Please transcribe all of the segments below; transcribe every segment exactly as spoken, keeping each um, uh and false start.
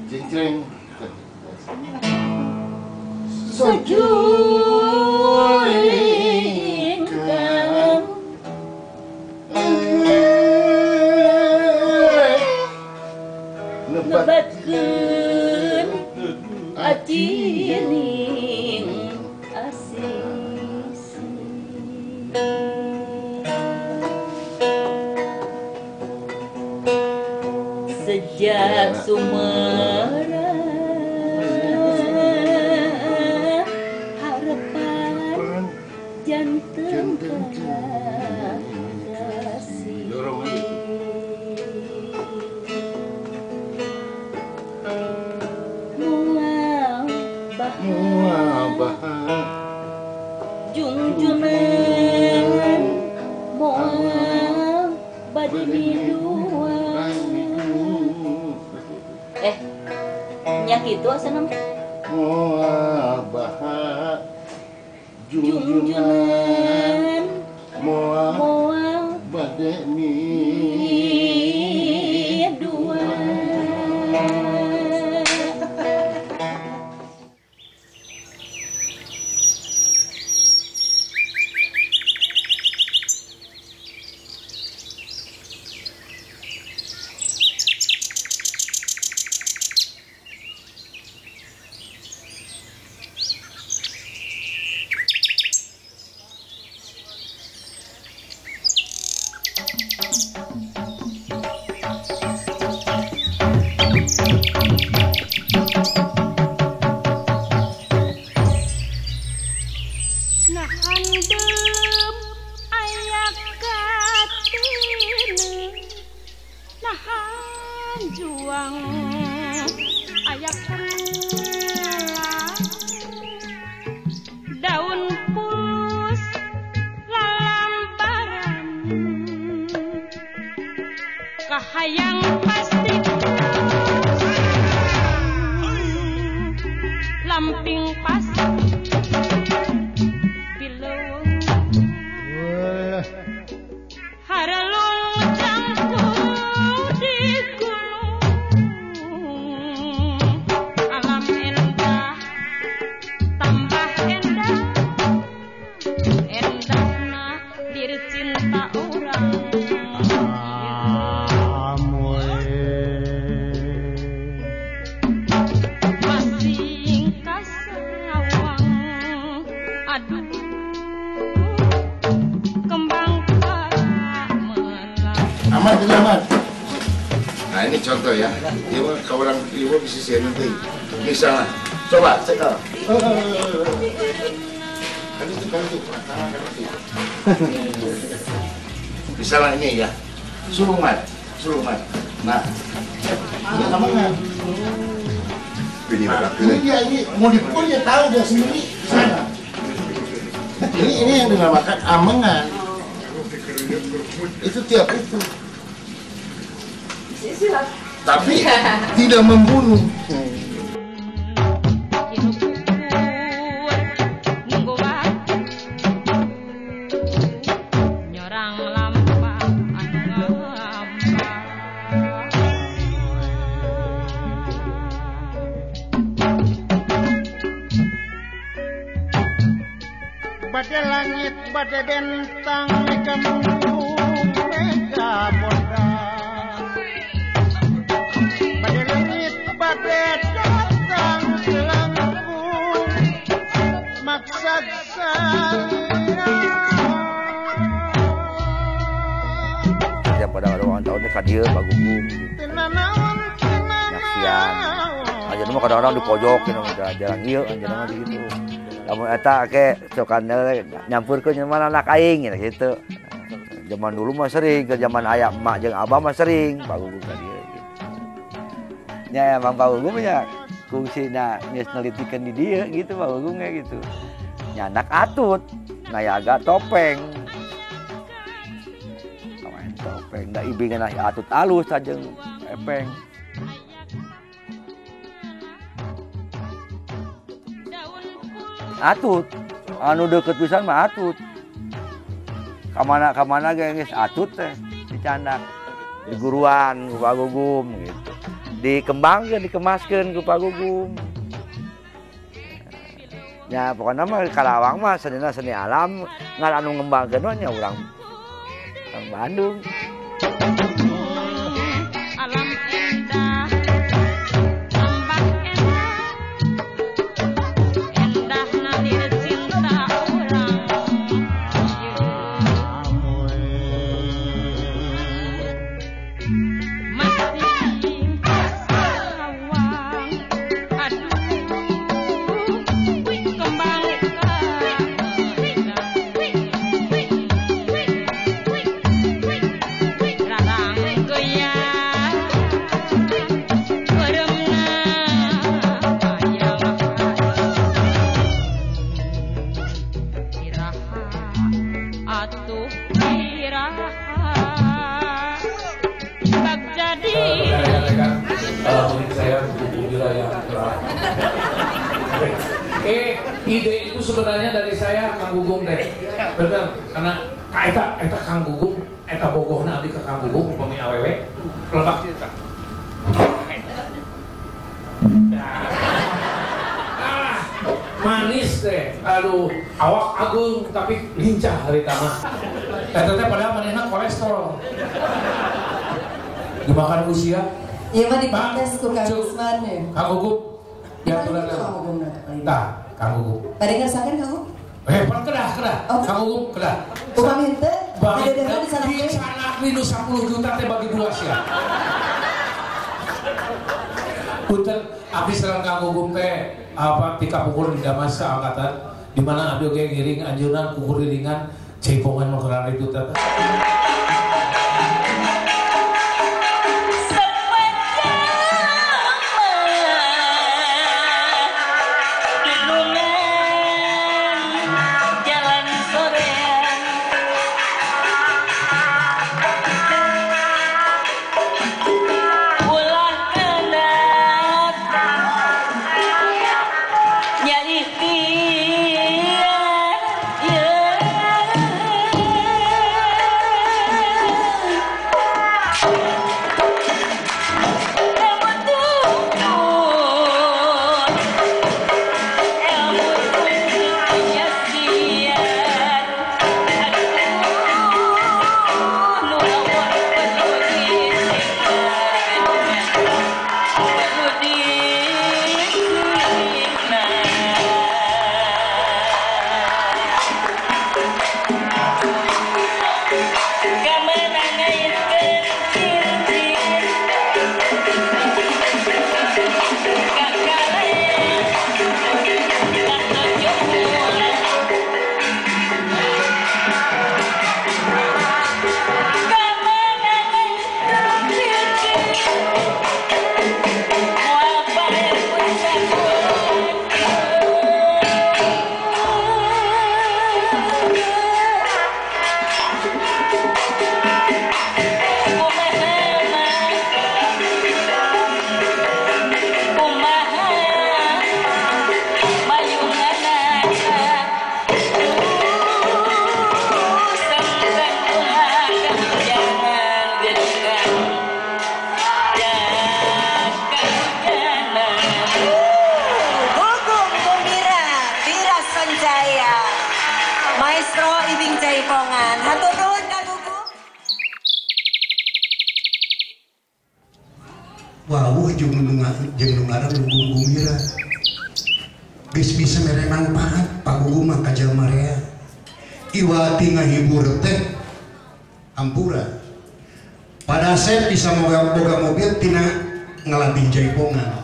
Jeng-jeng. Sejuingkan nebatkeun atining asisi sejak Sumera harapan janten kasih mual bahar jungjunan mual badi miluan eh nyak itu asanam Mual bahar jungjunan mual mual bade mi dua nahan dem ayak katine nahan juang ayak rela daun pulus lalambaran kahayang pasti lamping pasti haralung cangkul di gunung alam endah tambah endah endahna diri cinta orang masing kasawang aduh amat ini amat. Nah ini contoh ya. Ibu kalau orang ibu bisa sih nanti. Misalnya, coba cekal. Kan itu kan itu. Misalnya ini ya. Sulungan, sulungan. Nah, ini amangan. Ini ini dia ini mau dipukul dia tahu dia sendiri di sana. Ini ini yang dinamakan amengan. Itu tiap itu. Tapi tidak membunuh. Badai langit, badai bentang, mega mendung, mega bodas. Badai langit, badai datang, selangkung, maksud saya. Setiap pada orang tahun ini kadir, Pak Gugum. Nyaksian. Aja nama kadang-kadang di pojok, jalan iya, jalan gitu. Kamu eta ke cokan nyampur ke mana anak aing gitu. Zaman dulu mah sering, ke zaman ayah emak jeung abah mah sering Pak Gugum ka dieu gitu. Nya emang Pak Gugum nya kungsina geus nelitikeun di dieu gitu Pak Gugum nya gitu. Nya anak atut, ngayaga topeng. Kawan topeng, da ibingan atut alus sajeng epeng. Atut, anu deket pisan mah atut. Kamana kamana ge geus atut teh dicandak di guruan Pak Gugum gitu. dikembangkan, dikemaskan ku Pak Gugum. Ya pokoknya mah Karawang mah senina seni alam ngan anu ngembangkeun mah nya urang orang Bandung. Alam indah tambah enak endah nalir cinta orang masih Karawang aduh wih kembali ke radang goyang beremna bayang iraha atuh iraha bab jadi Kalau menurut saya buku wilayah terang. Eh, ide itu sebenarnya dari saya Kang Gugum deh. Benar, karena eta eta Kang Gugum, eta bogohna abdi ke Kang Gugum upami awewe lebak cerita. Ah, manis deh. Aduh, awak agung tapi lincah hari tama. Eta teh padahal manehna kolesterol. Dimakan usia. Iya mah diprotes ku Kang Usman ya. Kang Gugum, ya tulah Tah, Kang Gugum. Tadi ngersakan Kang Gugum? Eh, pan kedah, kedah. Oh, Kang Gugum, kedah. Upami teh Bagi ada dengar di sana di sana minus sepuluh juta teh bagi dua sia. Punten abdi sareng Kang Gugum teh apa tika pukur di Damas angkatan di mana abdi oge ngiring anjeunna kukur iringan caipongan mah kerana itu teh. Maestro Ibing Jaipongan. Hatur nuhun Kang Gugum. Wawuh jeung nu jeung nu ngaran Gugum Gumira. Geus bisa mere manfaat Pak Gugum mah ka jalma rea. Iwati ngahibur teh hampura. Pada set bisa moga boga mobil tina ngelatih Jaipongan.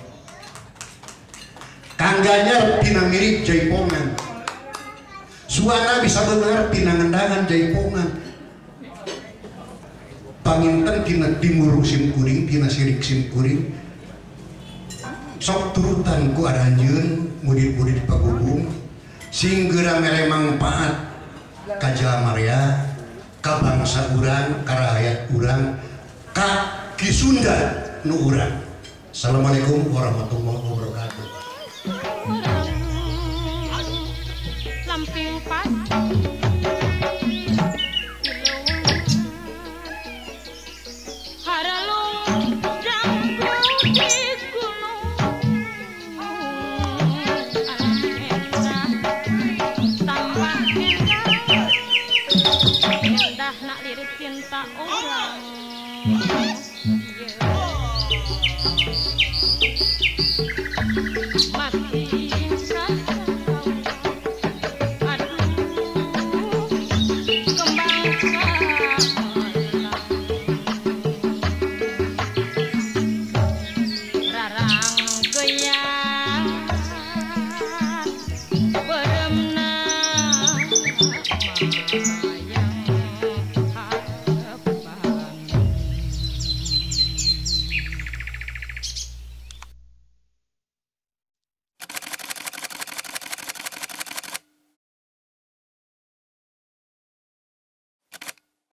Kang Ganjar tina mirip Jaipongan. Suana bisa bener tina ngendangan Jaipongan. Panginten tina timur sim kuring, tina sirik sim kuring. Sok turutan ku aranjeun murid-murid Pak Gugum sing geura mere mangpaat ka jalma rea, ka bangsa urang, ka rakyat urang, ka Ki Sunda nu urang. Assalamualaikum warahmatullahi wabarakatuh.